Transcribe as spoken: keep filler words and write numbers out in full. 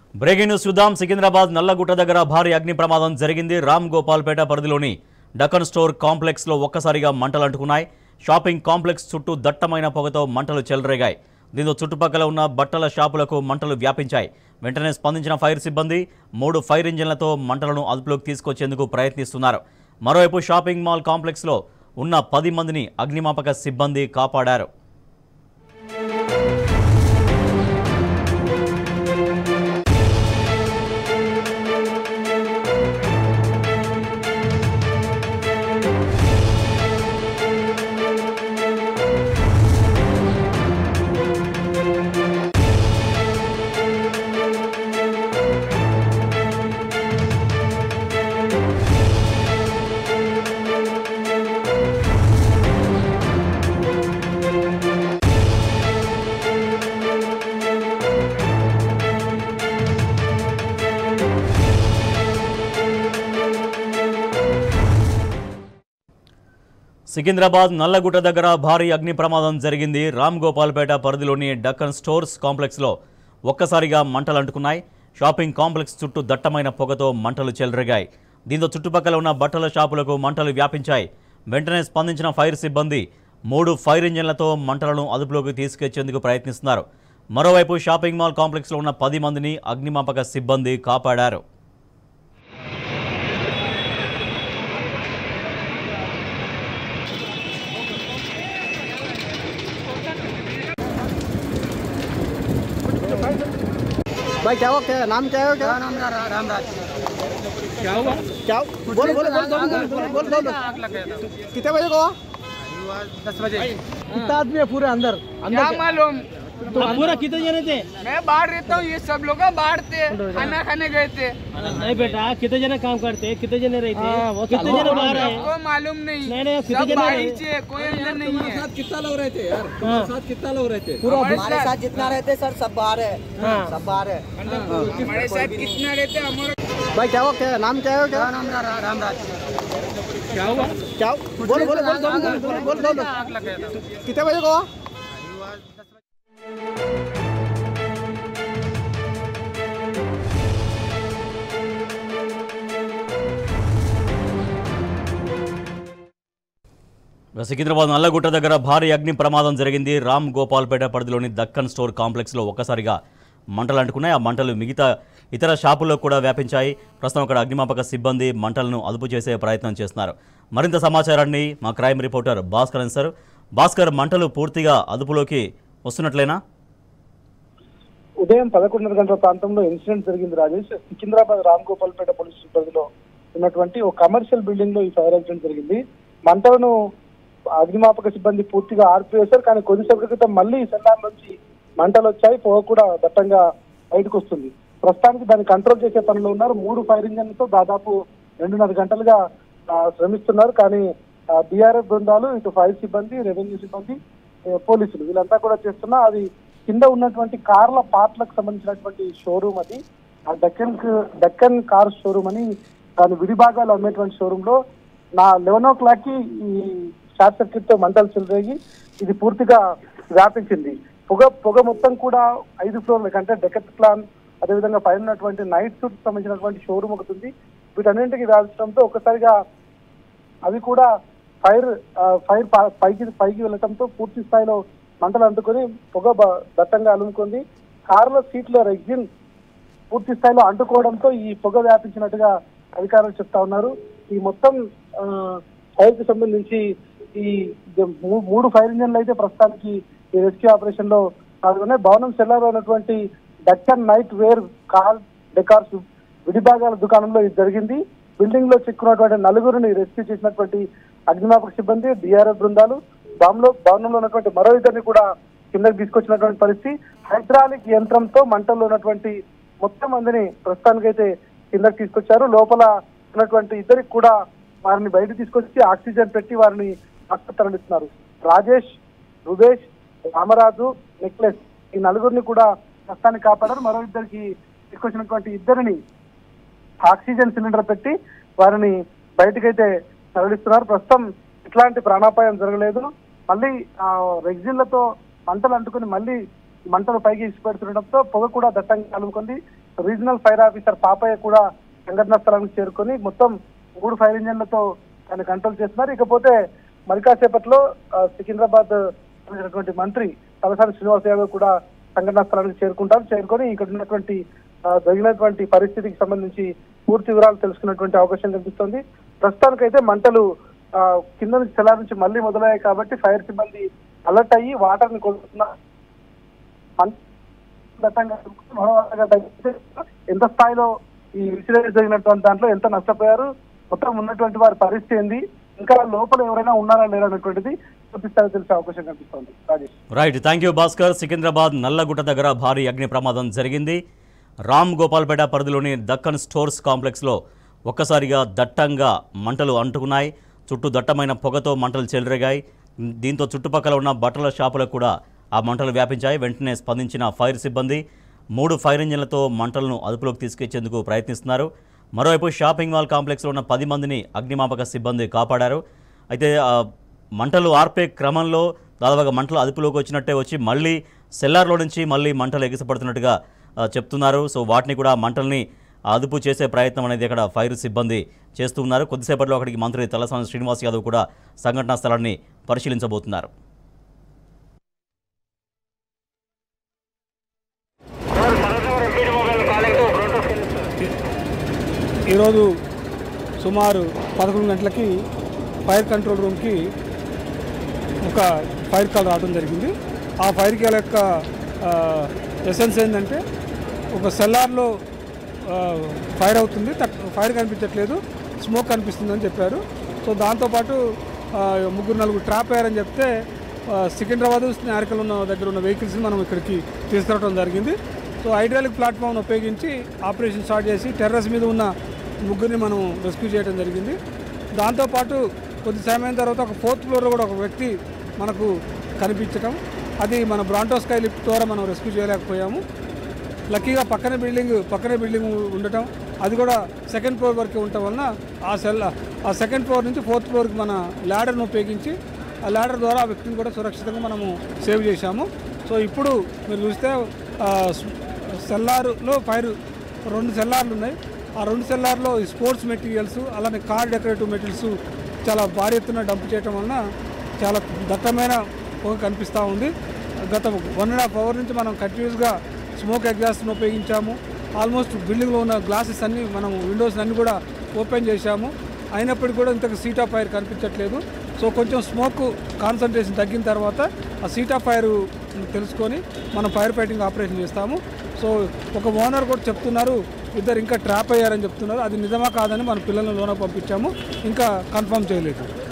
Breaking news చూద్దాం. సికింద్రాబాద్ నల్లగుట్ట దగ్గర భారీ అగ్ని ప్రమాదం జరిగింది. రామ్ గోపాల్పేట పరిధిలోని డక్కన్ స్టోర్ కాంప్లెక్స్ లో ఒక్కసారిగా మంటలు అంటుకున్నాయి. షాపింగ్ కాంప్లెక్స్ చుట్టూ దట్టమైన పొగతో మంటలు చెలరేగాయి. దీంతో చుట్టుపక్కల ఉన్న బట్టల షాపులకు మంటలు వ్యాపించాయి. వెంటనే స్పందించిన ఫైర్ సిబ్బంది మూడు ఫైర్ ఇంజిన్లతో మంటలను అదుపులోకి తీసుకొచ్చేందుకు ప్రయత్నిస్తున్నారు. మరోవైపు షాపింగ్ మాల్ కాంప్లెక్స్ లో ఉన్న పది మందిని అగ్నిమాపక సిబ్బంది కాపాడారు. సికింద్రాబాద్ నల్లగుట్ట దగ్గర భారీ అగ్ని ప్రమాదం జరిగింది. రామ్ గోపాల్పేట పరిధిలోని డక్కన్ స్టోర్స్ కాంప్లెక్స్లో ఒక్కసారిగా మంటలు అంటుకున్నాయి. షాపింగ్ కాంప్లెక్స్ చుట్టూ దట్టమైన పొగతో మంటలు చెలరేగాయి. దీంతో చుట్టుపక్కల ఉన్న బట్టల షాపులకు మంటలు వ్యాపించాయి. వెంటనే స్పందించిన ఫైర్ సిబ్బంది మూడు ఫైర్ ఇంజిన్లతో మంటలను అదుపులోకి తీసుకొచ్చేందుకు ప్రయత్నిస్తున్నారు. మరోవైపు షాపింగ్ మాల్ కాంప్లెక్స్లో ఉన్న పది మందిని అగ్నిమాపక సిబ్బంది కాపాడారు. भाई क्या हुआ? क्या नाम क्या है? क्या नाम रामराज। क्या हुआ? क्या बोल बोल बोल बोल कितने बजे को? दस बजे। कितना आदमी है पूरे अंदर? क्या मालूम? तो पूरा कितने जने थे? मैं बाहर रहता हूँ, ये सब लोग बाहर थे, खाना खाने गए थे। नहीं बेटा, कितने जने काम करते, कितने जने रहते, कितने जने बाहर है? आपको मालूम नहीं। नहीं नहीं, सब कितने जने बाहर रहे? ही थे, कोई अंदर नहीं है। साथ कितना लोग रहते यार? साथ कितना लोग रहते? पूरा हमारे साथ जितना रहते सर सब बाहर है। हाँ। सब बाहर है। हमारे साथ कितना रहते हमारे। भाई क्या हुआ? क्या नाम क्या है? क्या नाम रामराज। क्या हुआ? क्या बोल बोल बोल बोल कितने बजे को? సికింద్రాబాద్ నల్లగుట్ట దగ్గర భారీ అగ్ని ప్రమాదం జరిగింది. రామ్ గోపాల్పేట పరిధిలోని దక్కన్ స్టోర్ కాంప్లెక్స్లో ఒక్కసారిగా మంటలు అంటుకున్నాయి. ఆ మంటలు మిగతా ఇతర షాపుల్లో కూడా వ్యాపించాయి. ప్రస్తుతం అక్కడ అగ్నిమాపక సిబ్బంది మంటలను అదుపు చేసే ప్రయత్నం చేస్తున్నారు. మరింత సమాచారాన్ని మా క్రైమ్ రిపోర్టర్ భాస్కర్ అందిస్తారు. భాస్కర్, మంటలు పూర్తిగా అదుపులోకి వస్తున్నట్లేనా? ఉదయం పదకొండున్నర గంటల ప్రాంతంలో ఇన్సిడెంట్ జరిగింది రాజేష్. సికింద్రాబాద్ రామ్ గోపాల్పేట పోలీస్ పరిధిలో ఉన్నటువంటి ఒక కమర్షియల్ బిల్డింగ్ లో ఈ ఫైర్ యాక్సిడెంట్ జరిగింది. మంటలను అగ్నిమాపక సిబ్బంది పూర్తిగా ఆర్పివేశారు. కానీ కొద్దిసేపటి క్రితం మళ్ళీ సెల్లార్ నుంచి మంటలు వచ్చాయి. పొగ కూడా దట్టంగా బయటకు వస్తుంది. ప్రస్తుతానికి దాన్ని కంట్రోల్ చేసే పనిలో ఉన్నారు. మూడు ఫైర్ ఇంజన్లతో దాదాపు రెండున్నర గంటలుగా శ్రమిస్తున్నారు. కానీ డిఆర్ఎఫ్ బృందాలు, ఇటు ఫైర్ సిబ్బంది, రెవెన్యూ సిబ్బంది, పోలీసులు వీళ్ళంతా కూడా చేస్తున్నా అది కింద ఉన్నటువంటి కార్ల పార్ట్లకు సంబంధించినటువంటి షోరూమ్ అది. ఆ డక్కన్ డక్కన్ కార్ షోరూమ్ అని దాని విడిభాగాలు అమ్మేటువంటి షోరూమ్ లో నా లెవెన్ ఓ క్లాక్ కి ఈ షార్ట్ సర్క్యూట్ తో మంటలు చెలరేగి ఇది పూర్తిగా వ్యాపించింది. పొగ పొగ మొత్తం కూడా ఐదు ఫ్లోర్లకు అంటే డెకెట్ ప్లాన్, అదేవిధంగా పైన ఉన్నటువంటి నైట్ సూట్ సంబంధించినటువంటి షోరూమ్ ఒకటి ఉంది. వీటన్నింటికి వ్యాపించడంతో ఒక్కసారిగా అవి కూడా ఫైర్ ఫైర్ పైకి పైకి వెళ్ళటంతో పూర్తి స్థాయిలో మంటలు అంటుకొని పొగ దట్టంగా అలుముకుంది. కారులో సీట్లో రెగ్జిన్ పూర్తి స్థాయిలో అంటుకోవడంతో ఈ పొగ వ్యాపించినట్టుగా అధికారులు చెప్తా ఉన్నారు. ఈ మొత్తం ఫైర్ కి సంబంధించి ఈ మూడు ఫైర్ ఇంజన్లు అయితే ప్రస్తుతానికి ఈ రెస్క్యూ ఆపరేషన్ లో పాల్గొన్నాయి. భవనం సెల్లార్లో ఉన్నటువంటి Deccan night wear car decors విడిభాగాల దుకాణంలో ఇది జరిగింది. బిల్డింగ్ లో చిక్కున్నటువంటి నలుగురిని రెస్క్యూ చేసినటువంటి అగ్నిమాపక సిబ్బంది, డిఆర్ఎఫ్ బృందాలు భవనంలో భవనంలో ఉన్నటువంటి మరో ఇద్దరిని కూడా కిందకి తీసుకొచ్చినటువంటి పరిస్థితి. హైడ్రాలిక్ యంత్రంతో మంటల్లో ఉన్నటువంటి మొత్తం మందిని ప్రస్తుతానికైతే కిందకి తీసుకొచ్చారు. లోపల ఉన్నటువంటి ఇద్దరికి కూడా వారిని బయట తీసుకొచ్చి ఆక్సిజన్ పెట్టి వారిని హాస్పిటల్ తరలిస్తున్నారు. రాజేష్, రుబేష్, రామరాజు, నెక్లెస్ ఈ నలుగురిని కూడా ప్రస్తుతానికి కాపాడారు. మరో ఇద్దరికి తీసుకొచ్చినటువంటి ఇద్దరిని ఆక్సిజన్ సిలిండర్ పెట్టి వారిని బయటకైతే తరలిస్తున్నారు. ప్రస్తుతం ఇట్లాంటి ప్రాణాపాయం జరగలేదు. మళ్ళీ రెగ్జిన్లతో మంటలు అంటుకుని మళ్ళీ మంటలు పైకి ఇచ్చిపెడుతుండటంతో పొగ కూడా దట్టంగా కలుగుకుంది. రీజనల్ ఫైర్ ఆఫీసర్ పాపయ్య కూడా సంఘటనా స్థలానికి చేరుకొని మొత్తం మూడు ఫైర్ ఇంజన్లతో దాన్ని కంట్రోల్ చేస్తున్నారు. ఇకపోతే మరి కాసేపట్లో సికింద్రాబాద్ చెందినటువంటి మంత్రి తలసాని శ్రీనివాస్ యాదవ్ కూడా సంఘటనా స్థలానికి చేరుకుంటారు. చేరుకొని ఇక్కడ ఉన్నటువంటి జరిగినటువంటి పరిస్థితికి సంబంధించి పూర్తి వివరాలు తెలుసుకున్నటువంటి అవకాశం కనిపిస్తోంది. ప్రస్తుతానికైతే మంటలు కింద నుంచి చెలా నుంచి మళ్ళీ మొదలయ్యాయి కాబట్టి ఫైర్ సిబ్బంది అలర్ట్ అయ్యి వాటర్ ని కొలుస్తున్నారు. ఎంత స్థాయిలో ఈ ఇన్సిడెంట్ జరిగినటువంటి దాంట్లో ఎంత నష్టపోయారు, మొత్తం ఉన్నటువంటి వారి పరిస్థితి ఏంది, ఇంకా లోపల ఎవరైనా ఉన్నారా లేరా అనేటువంటిది పూర్తి స్థాయిలో తెలిసే అవకాశం కనిపిస్తోంది. Rajesh right, thank you Bhaskar. Secunderabad Nallagutta దగ్గర భారీ అగ్ని ప్రమాదం జరిగింది. రామ్ గోపాల్పేట పరిధిలోని దక్కన్ స్టోర్స్ కాంప్లెక్స్లో ఒక్కసారిగా దట్టంగా మంటలు అంటుకున్నాయి. చుట్టూ దట్టమైన పొగతో మంటలు చెలరేగాయి. దీంతో చుట్టుపక్కల ఉన్న బట్టల షాపులకు కూడా ఆ మంటలు వ్యాపించాయి. వెంటనే స్పందించిన ఫైర్ సిబ్బంది మూడు ఫైర్ ఇంజన్లతో మంటలను అదుపులోకి తీసుకొచ్చేందుకు ప్రయత్నిస్తున్నారు. మరోవైపు షాపింగ్ మాల్ కాంప్లెక్స్లో ఉన్న పది మందిని అగ్నిమాపక సిబ్బంది కాపాడారు. అయితే మంటలు ఆర్పే క్రమంలో దాదాపుగా మంటలు అదుపులోకి వచ్చినట్టే వచ్చి మళ్ళీ సెల్లార్లో నుంచి మళ్ళీ మంటలు ఎగిసిపడుతున్నట్టుగా చెప్తున్నారు. సో వాటిని కూడా మంటల్ని అదుపు చేసే ప్రయత్నం అనేది అక్కడ ఫైర్ సిబ్బంది చేస్తున్నారు. కొద్దిసేపట్లో అక్కడికి మంత్రి తలసాని శ్రీనివాస్ యాదవ్ కూడా సంఘటనా స్థలాన్ని పరిశీలించబోతున్నారు. ఈరోజు సుమారు పదకొండు గంటలకి ఫైర్ కంట్రోల్ రూమ్కి ఒక ఫైర్ కాల్ రావడం జరిగింది. ఆ ఫైర్ కాల్ యొక్క ఎసెన్స్ ఏంటంటే ఒక సెల్లార్లో ఫైర్ అవుతుంది, ఫైర్ కనిపించట్లేదు, స్మోక్ కనిపిస్తుందని చెప్పారు. సో దాంతోపాటు ముగ్గురు నలుగురు ట్రాప్ అయ్యారని చెప్తే సికింద్రాబాద్ స్నారికల్ ఉన్న దగ్గర ఉన్న వెహికల్స్ని మనం ఇక్కడికి తీసుకురావడం జరిగింది. సో హైడ్రాలిక్ ప్లాట్ఫామ్ను ఉపయోగించి ఆపరేషన్ స్టార్ట్ చేసి టెర్రస్ మీద ఉన్న ముగ్గురిని మనం రెస్క్యూ చేయడం జరిగింది. దాంతోపాటు కొద్ది సమయం తర్వాత ఒక ఫోర్త్ ఫ్లోర్లో కూడా ఒక వ్యక్తి మనకు కనిపించడం, అది మన బ్రాంటో స్కై లిఫ్ట్ ద్వారా మనం రెస్క్యూ చేయలేకపోయాము. లక్కీగా పక్కనే బిల్డింగ్ పక్కనే బిల్డింగ్ ఉండటం, అది కూడా సెకండ్ ఫ్లోర్ వరకు ఉండటం వలన ఆ సెల్ ఆ సెకండ్ ఫ్లోర్ నుంచి ఫోర్త్ ఫ్లోర్కి మన ల్యాడర్ను ఉపయోగించి ఆ ల్యాడర్ ద్వారా ఆ వ్యక్తిని కూడా సురక్షితంగా మనము సేవ్ చేశాము. సో ఇప్పుడు మీరు చూస్తే సెల్లార్లో ఫైర్ రెండు సెల్లార్లు ఉన్నాయి. ఆ రెండు సెల్లార్లో స్పోర్ట్స్ మెటీరియల్స్ అలానే కార్ డెకరేటివ్ మెటీరియల్స్ చాలా భారీ ఎత్తున డంప్ చేయడం వలన చాలా దట్టమైన పొగ కనిపిస్తూ ఉంది. గత వన్ అండ్ హాఫ్ అవర్ నుంచి మనం కంటిన్యూస్గా స్మోక్ ఎగ్జాస్ట్ను ఉపయోగించాము. ఆల్మోస్ట్ బిల్డింగ్లో ఉన్న గ్లాసెస్ అన్నీ మనం విండోస్ అన్నీ కూడా ఓపెన్ చేశాము. అయినప్పటికీ కూడా ఇంతకు సీట్ ఆఫ్ ఫైర్ కనిపించట్లేదు. సో కొంచెం స్మోక్ కాన్సన్ట్రేషన్ తగ్గిన తర్వాత ఆ సీట్ ఆఫ్ ఫైర్ తెలుసుకొని మనం ఫైర్ ఫైటింగ్ ఆపరేషన్ చేస్తాము. సో ఒక ఓనర్ కూడా చెప్తున్నారు ఇద్దరు ఇంకా ట్రాప్ అయ్యారని చెప్తున్నారు. అది నిజమా కాదని మన పిల్లలను లోన పంపించాము, ఇంకా కన్ఫర్మ్ చేయలేదు.